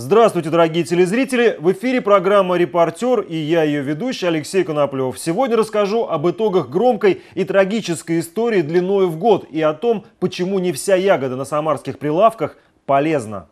Здравствуйте, дорогие телезрители! В эфире программа «Репортер» и я, ее ведущий Алексей Коноплев. Сегодня расскажу об итогах громкой и трагической истории длиной в год и о том, почему не вся ягода на самарских прилавках полезна.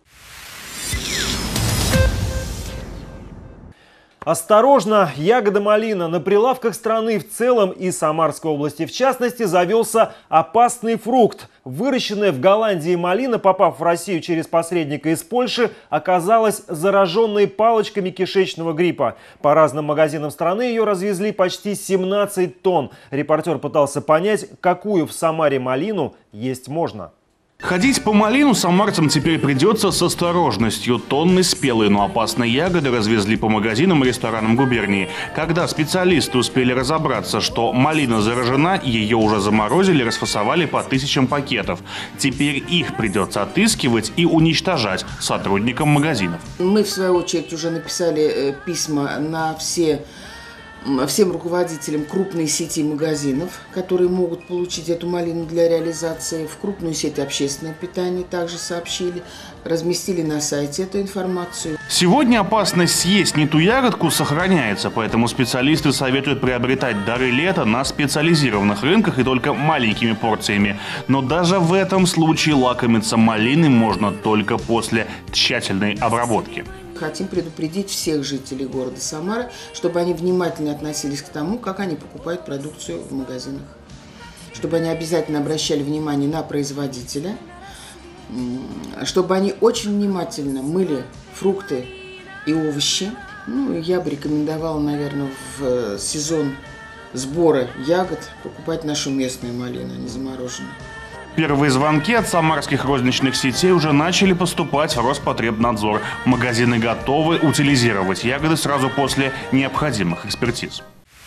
Осторожно, ягода малина. На прилавках страны в целом и Самарской области в частности завелся опасный фрукт. Выращенная в Голландии малина, попав в Россию через посредника из Польши, оказалась зараженной палочками кишечного гриппа. По разным магазинам страны ее развезли почти 17 тонн. Репортер пытался понять, какую в Самаре малину есть можно. Ходить по малину самарцам теперь придется с осторожностью. Тонны спелой, но опасной ягоды развезли по магазинам и ресторанам губернии. Когда специалисты успели разобраться, что малина заражена, ее уже заморозили, расфасовали по тысячам пакетов. Теперь их придется отыскивать и уничтожать сотрудникам магазинов. Мы, в свою очередь, уже написали письма на всем руководителям крупной сети магазинов, которые могут получить эту малину для реализации. В крупную сеть общественного питания также сообщили, разместили на сайте эту информацию. Сегодня опасность съесть не ту ягодку сохраняется, поэтому специалисты советуют приобретать дары лета на специализированных рынках и только маленькими порциями. Но даже в этом случае лакомиться малиной можно только после тщательной обработки. Хотим предупредить всех жителей города Самары, чтобы они внимательно относились к тому, как они покупают продукцию в магазинах. Чтобы они обязательно обращали внимание на производителя, чтобы они очень внимательно мыли фрукты и овощи. Я бы рекомендовала, наверное, в сезон сбора ягод покупать нашу местную малину, а не замороженную. Первые звонки от самарских розничных сетей уже начали поступать в Роспотребнадзор. Магазины готовы утилизировать ягоды сразу после необходимых экспертиз.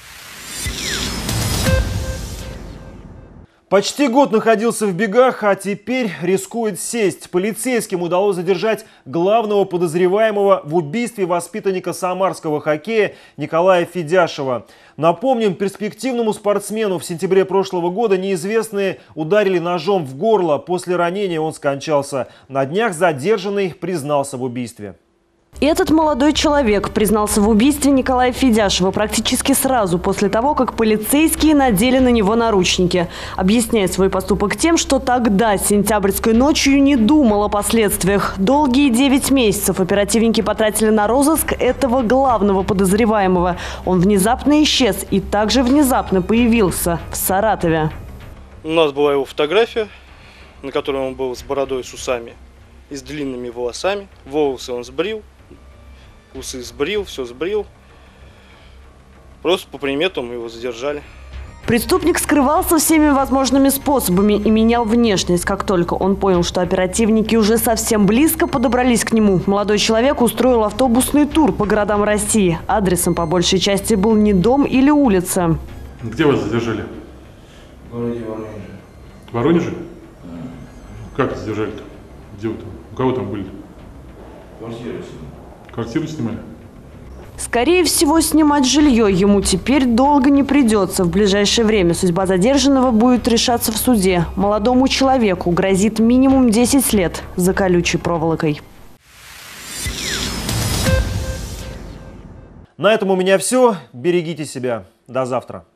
Почти год находился в бегах, а теперь рискует сесть. Полицейским удалось задержать главного подозреваемого в убийстве воспитанника самарского хоккея Николая Федяшева. Напомним, перспективному спортсмену в сентябре прошлого года неизвестные ударили ножом в горло. После ранения он скончался. На днях задержанный признался в убийстве. Этот молодой человек признался в убийстве Николая Федяшева практически сразу после того, как полицейские надели на него наручники. Объясняет свой поступок тем, что тогда, сентябрьской ночью, не думал о последствиях. Долгие 9 месяцев оперативники потратили на розыск этого главного подозреваемого. Он внезапно исчез и также внезапно появился в Саратове. У нас была его фотография, на которой он был с бородой, с усами и с длинными волосами. Волосы он сбрил. Усы сбрил, все сбрил. Просто по приметам его задержали. Преступник скрывался всеми возможными способами и менял внешность. Как только он понял, что оперативники уже совсем близко подобрались к нему, молодой человек устроил автобусный тур по городам России. Адресом по большей части был не дом или улица. Где вас задержали? В городе Воронеже. В Воронеже? Как задержали-то? Где вы там? У кого там были? Квартиру. Квартиру снимали? Скорее всего, снимать жилье ему теперь долго не придется. В ближайшее время судьба задержанного будет решаться в суде. Молодому человеку грозит минимум 10 лет за колючей проволокой. На этом у меня все. Берегите себя. До завтра.